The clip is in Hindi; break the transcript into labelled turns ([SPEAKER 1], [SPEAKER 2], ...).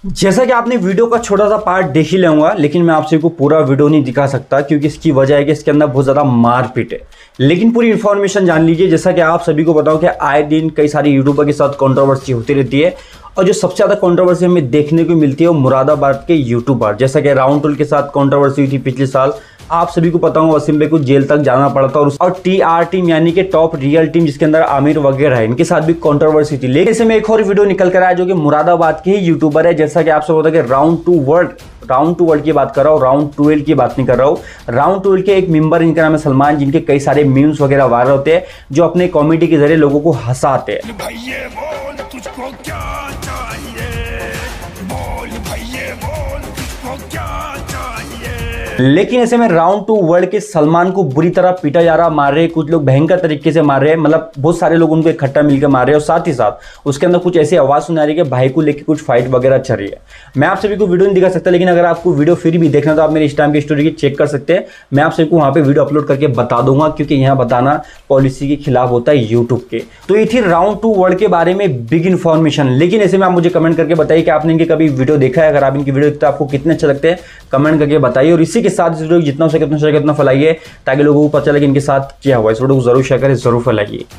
[SPEAKER 1] जैसा कि आपने वीडियो का छोटा सा पार्ट देख ही लूंगा, लेकिन मैं आपसे को पूरा वीडियो नहीं दिखा सकता क्योंकि इसकी वजह है कि इसके अंदर बहुत ज़्यादा मारपीट है। लेकिन पूरी इन्फॉर्मेशन जान लीजिए। जैसा कि आप सभी को बताओ कि आए दिन कई सारे यूट्यूबर के साथ कंट्रोवर्सी होती रहती है और जो सबसे ज़्यादा कंट्रोवर्सी हमें देखने को मिलती है वो मुरादाबाद के यूट्यूबर, जैसा कि राउंड टूल के साथ कंट्रोवर्सी हुई थी पिछले साल। आप सभी को पता होगा वसीम भाई को जेल तक जाना पड़ा था और TR टीम यानी कि टॉप रियल टीम जिसके अंदर आमिर वगैरह है, इनके साथ भी कंट्रोवर्सी थी। लेकिन इसमें एक और वीडियो निकल कर आया जो कि मुरादाबाद के ही यूट्यूबर है। जैसा कि आपसे पता है कि राउंड टू वर्ल्ड की बात कर रहा हूँ, राउंड 12 की बात नहीं कर रहा हूँ। राउंड 12 के एक मेंबर, इनका नाम है सलमान, जिनके कई सारे मीम्स वगैरह वायरल होते हैं जो अपने कॉमेडी के जरिए लोगों को हंसाते हैं। लेकिन ऐसे में राउंड 2 वर्ल्ड के सलमान को बुरी तरह पीटा जा रहा, मार रहे, कुछ लोग भयंकर तरीके से मार रहे हैं, मतलब बहुत सारे लोग उनको इकट्ठा मिलकर मार रहे हैं और साथ ही साथ उसके अंदर कुछ ऐसी आवाज सुना रही है कि भाई को लेकर कुछ फाइट वगैरह चल रही है। मैं आप सभी को वीडियो नहीं दिखा सकता, लेकिन अगर आपको वीडियो फिर भी देखना तो आप मेरे इंस्टाग्राम की स्टोरी की चेक कर सकते हैं। मैं आप सभी को वहां पे वीडियो अपलोड करके बता दूंगा क्योंकि यहाँ बताना पॉलिसी के खिलाफ होता है यूट्यूब के। तो ये थी राउंड 2 वर्ल्ड के बारे में बिग इन्फॉर्मेशन। लेकिन ऐसे में आप मुझे कमेंट करके बताइए कि आपने इनके कभी वीडियो देखा है। अगर आप इनकी वीडियो देखते हैं आपको कितने अच्छे लगते हैं कमेंट करके बताइए और इसी के साथ इस वीडियो जितना हो सके उतना फैलाइए ताकि लोगों को पता चले कि इनके साथ क्या हुआ। इस वीडियो को जरूर शेयर करें, जरूर फैलाइए।